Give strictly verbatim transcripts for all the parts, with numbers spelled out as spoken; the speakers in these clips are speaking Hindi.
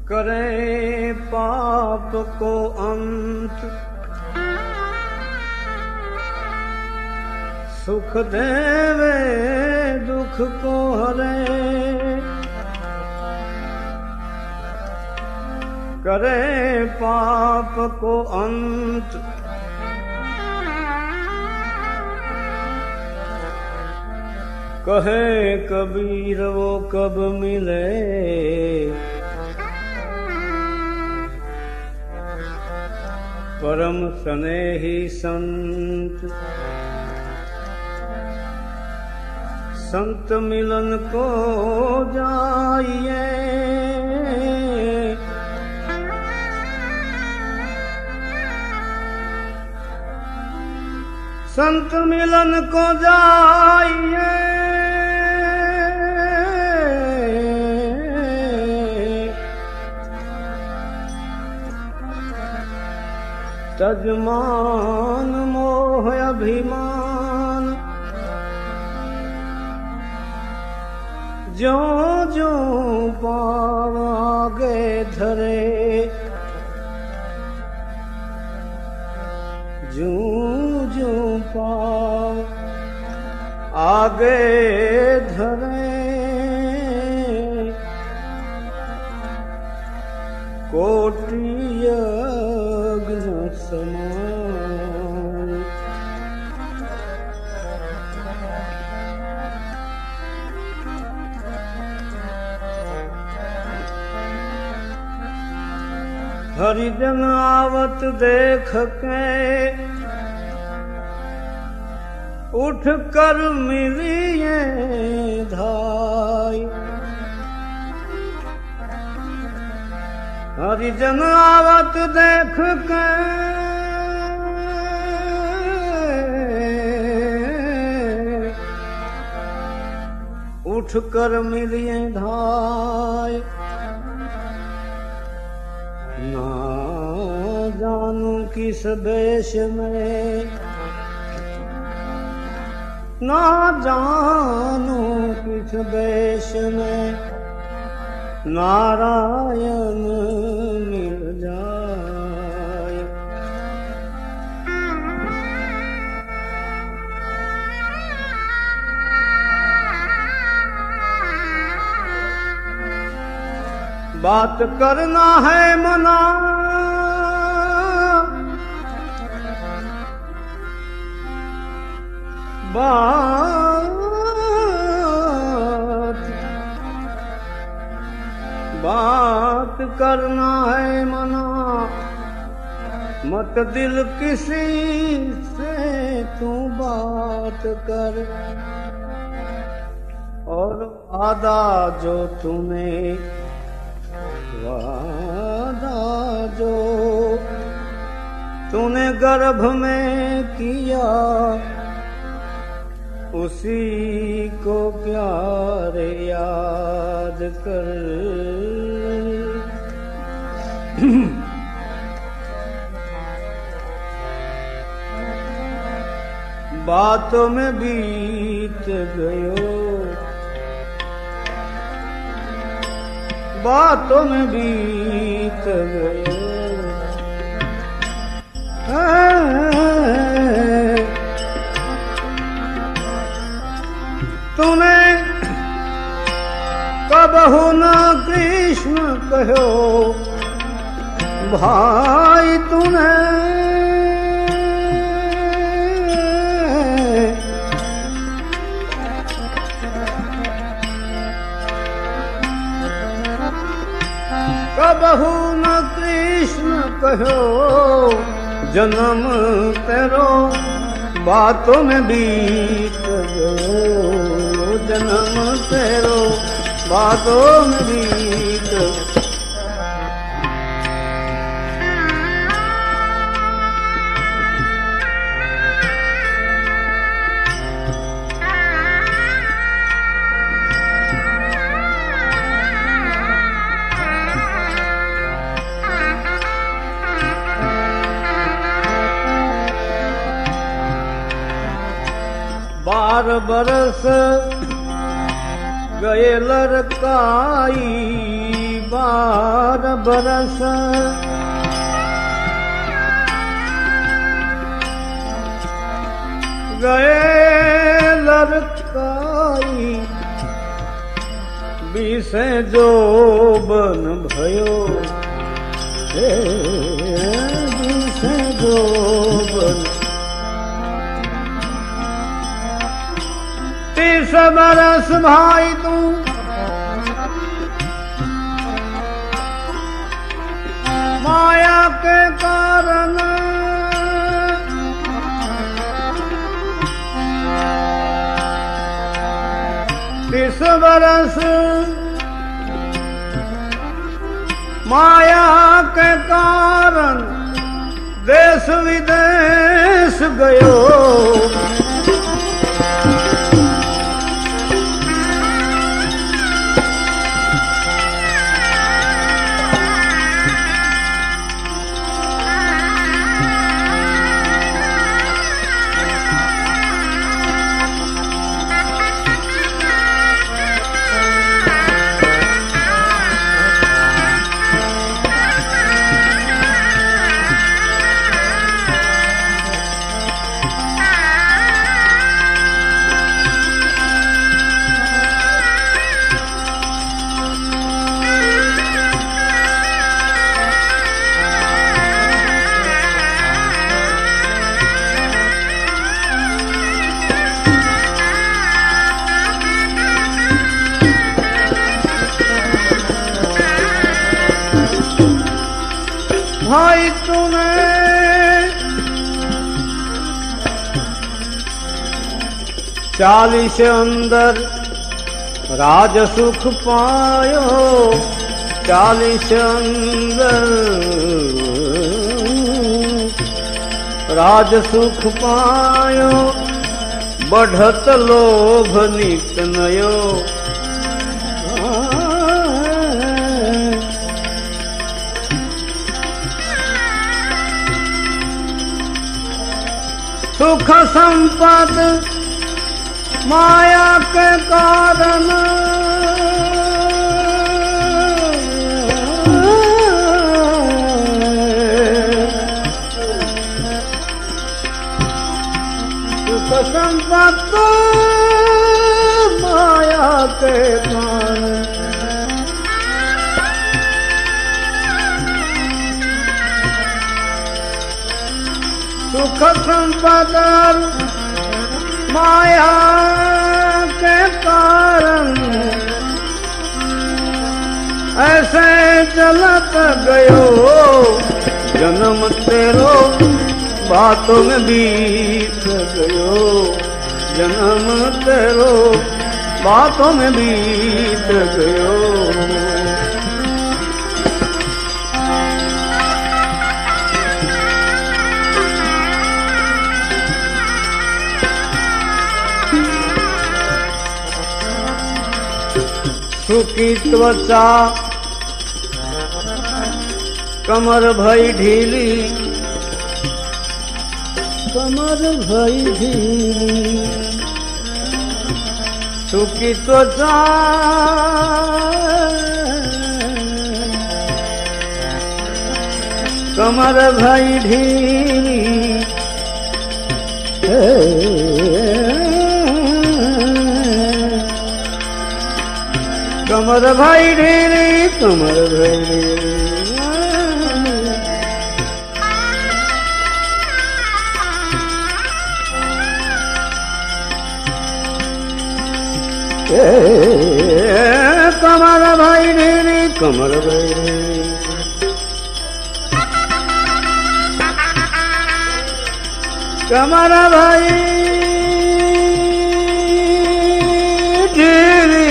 करे पाप को अंत, सुख देवे दुख को हरे। करे पाप को अंत, कहे कबीर वो कब मिले। परम स्नेही संत, संत मिलन को जाइए। संत मिलन को जाइए। तजमान मोह अभिमान, जो जो पाव आगे धरे। जो जो पाव आगे धरे, कोटि यज्ञ समान। हरिजन आवत देख के, उठ कर मिलिए धाई। हरिजन आवत देख के, उठ कर मिलिए धाई। ना जानू किस देश में, ना जानू किस देश में नारायण मिल जाए। बात करना है मना, बात बात करना है मना। मत दिल किसी से तू बात कर, और वादा जो तूने वादा जो तूने गर्भ में किया, उसी को प्यारे याद कर। बातों में बीत गयो, बातों में बीत गयो। तूने कबहु न कृष्ण कहो भाई। तूने कबहु न कृष्ण कहो, जन्म तेरो बातों में बीत गयो। जन्म तेरो बातों में बीत। बार बरस गए लड़काई, बार हर बरस गए लड़काई बीसे जो बन भयो हे बीसे जो बन तीस बरस भाई तू माया के कारण तीस बरस माया के कारण देश विदेश गयो भाई तूने चालीस अंदर राज सुख पायो चालीस अंदर राज सुख पायो बढ़त लोभ नित नयो सुख संपद माया के कारण सुख संपद माया के कारण सुख संपद माया के कारण ऐसे चलत गयो जन्म तेरो बातों में बीत गयो जन्म तेरो बातों में बीत गयो सुखी त्वचा कमर भई ढीली कमर भई ढीली सुखी त्वचा कमर भई ढीली कमर भाई ढेरी कमर भाई ढेरी कमर भाई ढेरी कमर भाई ढेरी कमर भाई ढेरी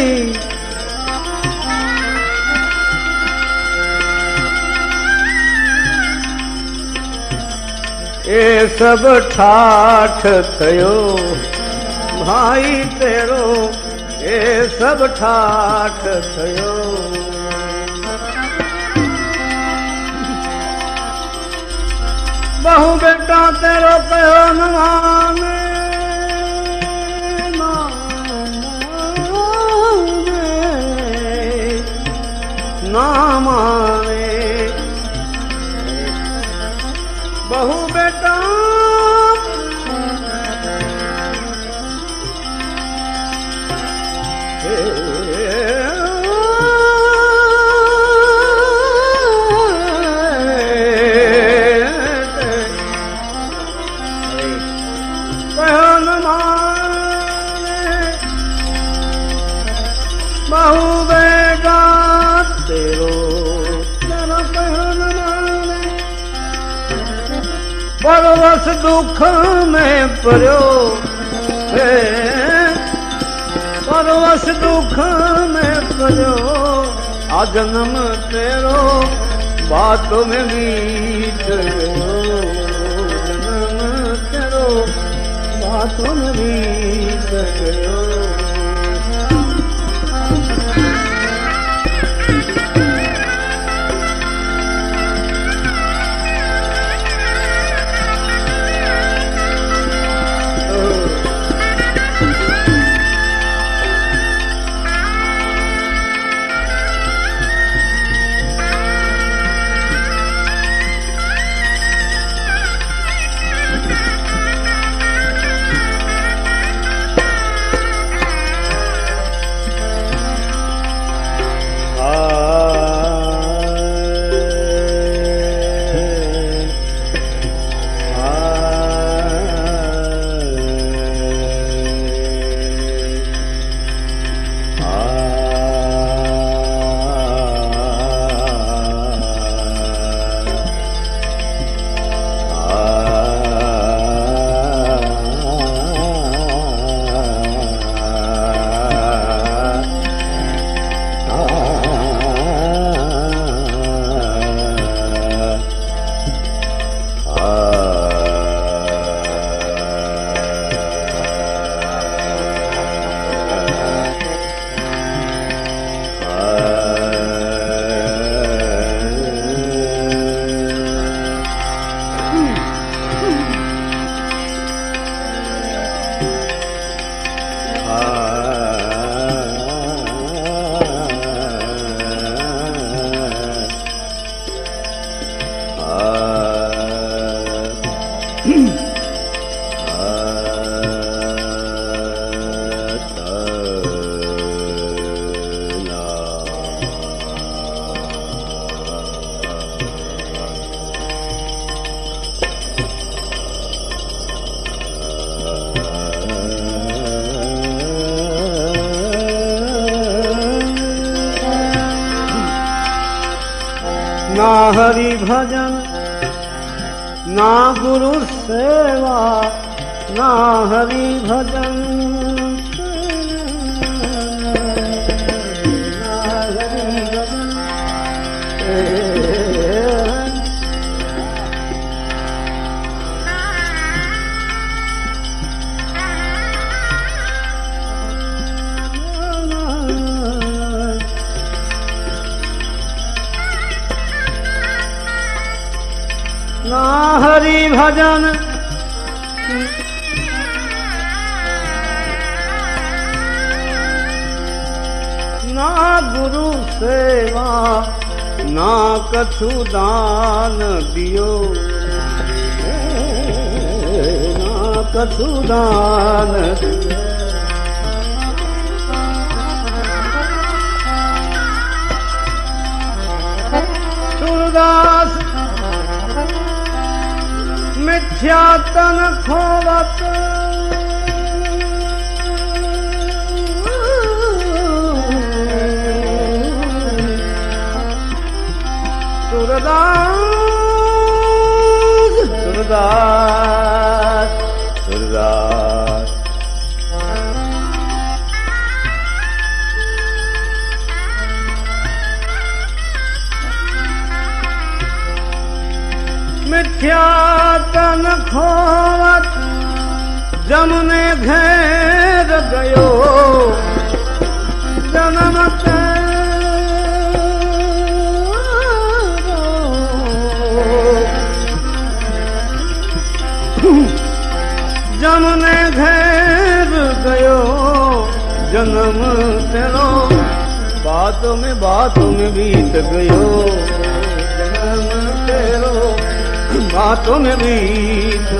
ये सब ठाठ थयो भाई तेरो ये सब ठाठ थयो बहु बेटा तेरो कहो न माने ना माने। बहु बेटा परवश दुख में पर्यो है, परवश दुख में पर्यो आ जन्म तेरो बातों में बीत गयो, जन्म तेरो बातों में बीत गयो। ना हरि भजन ना गुरु सेवा, ना हरि भजन ना हरि भजन। ना हरि भजन ना गुरु सेवा, ना कछु दान दियो, ना कछु दान दियो। सूरदास मिथ्या तन खोवत, सूरदास सूरदास सूरदास मिथ्या तन खोवत जमुने घेर गयो, जन्म जमुने घेर गयो, जन्म तेरो बातों में बातों में बीत गयो जन्म तेरो, बातों में बीत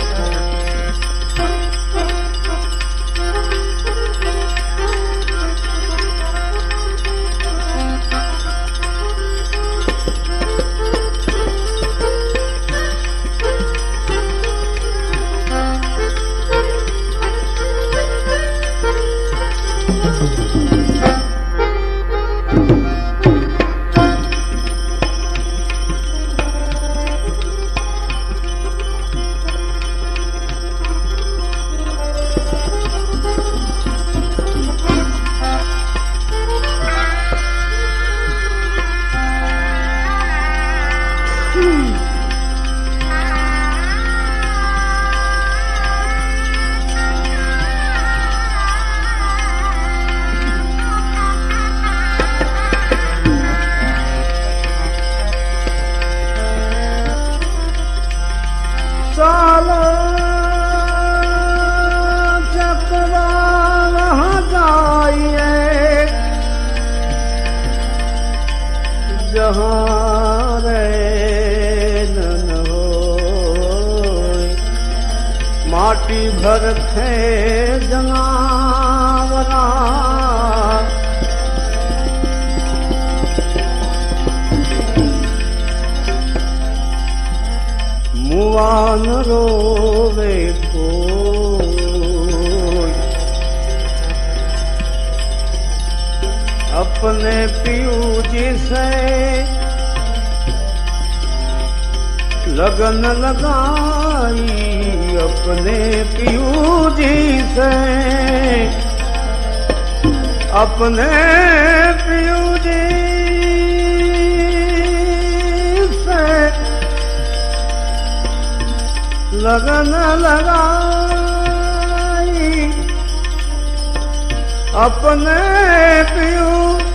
माटी भर थे जनावरा, मुआन रोवे कोई, अपने पियू जी से लगन लगाई, अपने पियू जी से, अपने पियू जी से लगन लगाई, अपने पियू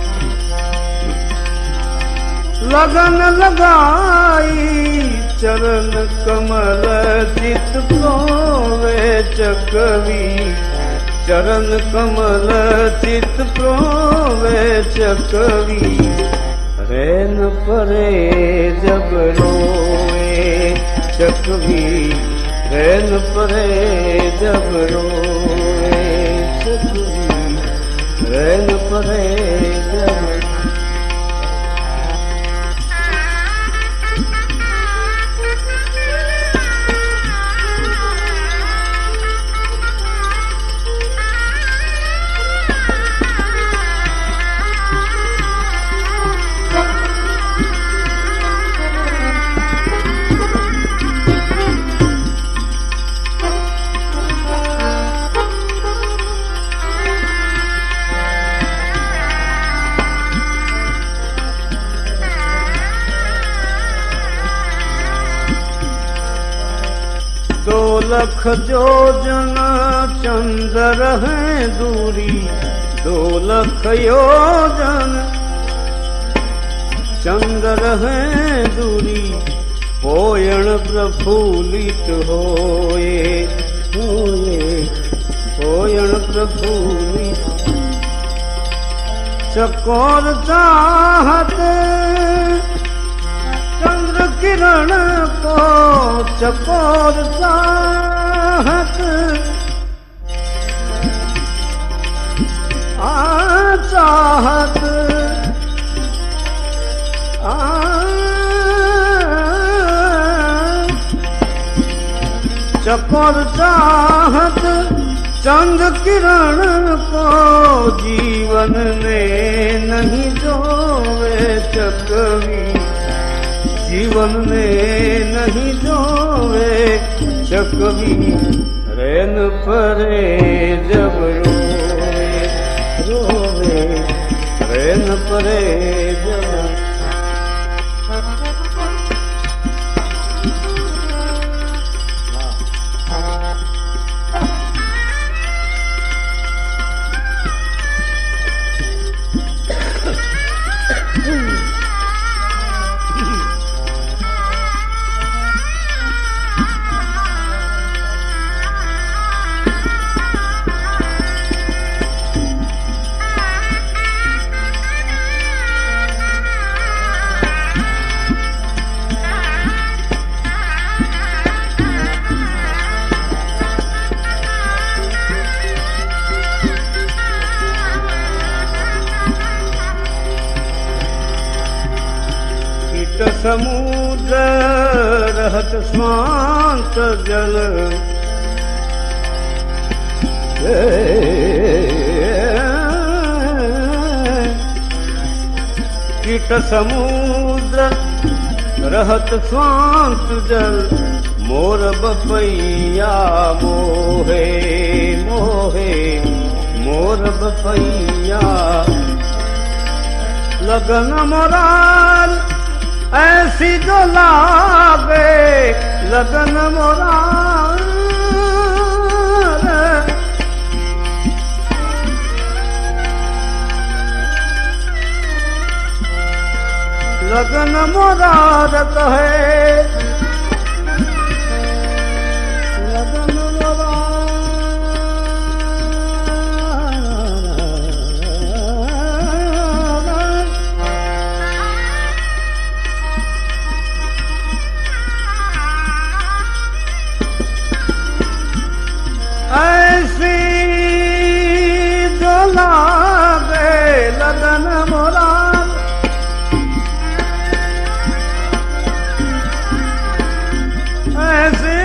लगन लगाई, चरण कमल चित प्रोवे चकवी, चरण कमल चित प्रोवे चकवी, रैन परे जब रोए चकवी, रैन परे जब रोए चकवी, रैन परे जब दो लख योजन चंद्र है दूरी, दो लख योजन चंद्र है दूरी, पोयण प्रफुल्लित होए होए, पोयण प्रफुल्लित, चकोर चाहत चंद्र किरण को, चकोर चाहत आ चाहत आ चकोर चाहत चंद्र किरण को, जीवन में नहीं जोवे चकवी, जीवन में नहीं जोवे चकवी, रैन परे जब रोवे रोवे, रैन परे जब कीट समुद्र रहत स्वांत जल, कीट समुद्र रहत स्वांत जल, मोर बपैया मोहे मोहे मोर बपैया। लगन मोरार ऐसी जो लागे, लगन मोरार लगन मोरार कहे, लगन मोरार ऐसी जो लागे, लगन मोरार ऐसी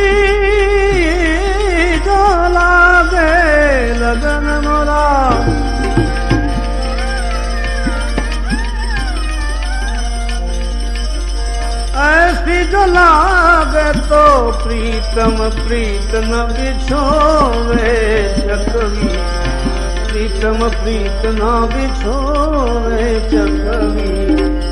जो लागे, लगन मोरार। ऐसी जो लागे तो प्रीतम प्रीत न बिछोवे चकवी, प्रीतम प्रीत न बिछोवे चकवी।